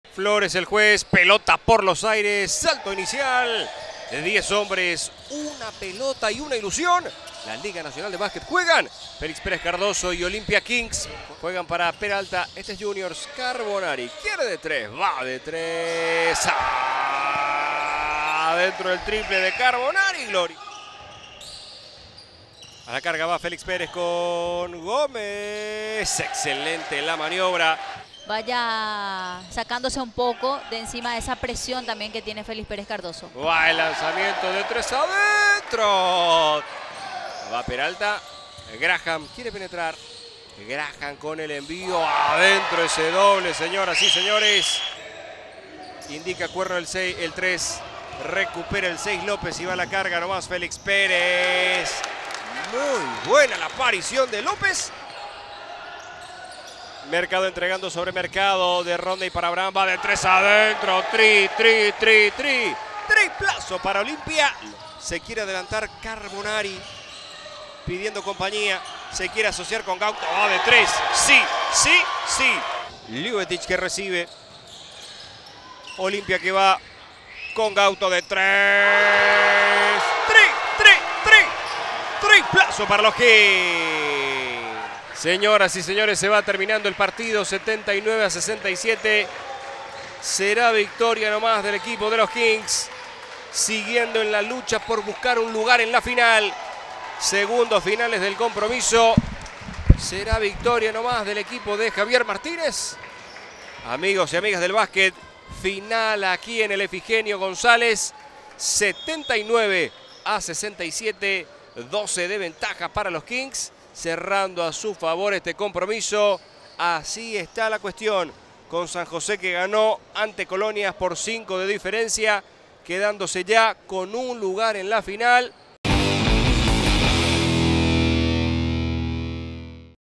Flores el juez, pelota por los aires, salto inicial de 10 hombres, una pelota y una ilusión. La Liga Nacional de Básquet juegan. Félix Pérez Cardoso y Olimpia Kings juegan para Peralta. Este es Juniors. Carbonari quiere de 3, va de 3. Dentro del triple de Carbonari, Gloria. A la carga va Félix Pérez con Gómez. Excelente la maniobra. Vaya sacándose un poco de encima de esa presión también que tiene Félix Pérez Cardoso. Va el lanzamiento de 3 adentro. Va Peralta. Graham quiere penetrar. Graham con el envío. Adentro ese doble, señoras y señores. Indica Cuerno el 6, el 3. Recupera el 6 López y va a la carga nomás Félix Pérez. Muy buena la aparición de López. Mercado entregando sobre Mercado de ronda y para Abraham. Va de 3 adentro. Triplazo para Olimpia. Se quiere adelantar Carbonari pidiendo compañía. Se quiere asociar con Gauto. Va de 3. Sí. Ljubetic que recibe. Olimpia que va con Gauto de 3. Triplazo para los que... Señoras y señores, se va terminando el partido, 79-67. Será victoria nomás del equipo de los Kings, siguiendo en la lucha por buscar un lugar en la final. Segundos finales del compromiso. Será victoria nomás del equipo de Javier Martínez. Amigos y amigas del básquet, final aquí en el Efigenio González. 79-67, 12 de ventaja para los Kings. Cerrando a su favor este compromiso. Así está la cuestión, con San José que ganó ante Colonias por 5 de diferencia, quedándose ya con un lugar en la final.